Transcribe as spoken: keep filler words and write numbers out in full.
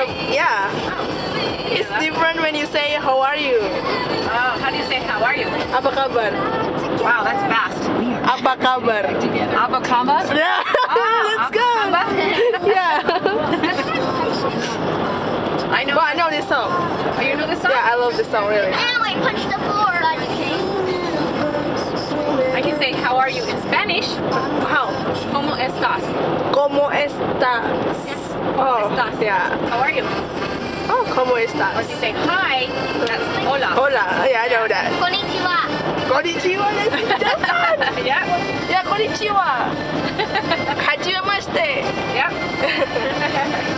Uh, yeah. Oh. It's different when you say how are you. Oh, how do you say how are you? Apa kabar? Wow, that's fast. Apa kabar? Abakamba? Yeah. Ah, Let's go. Abakamba? Yeah. I know. Well, I know this song. Oh, you know this song? Yeah, I love this song really. Ow, I punched the floor. I can say how are you in Spanish. How? Como estás? ¿Cómo estás? Oh, estás? yeah. How are you? Oh, ¿cómo Or estás? if you say hi, that's hola. Hola. Yeah, I know that. Konnichiwa. Konnichiwa. That's that. Yeah. Yeah, konnichiwa. Hajimemashite. Yep.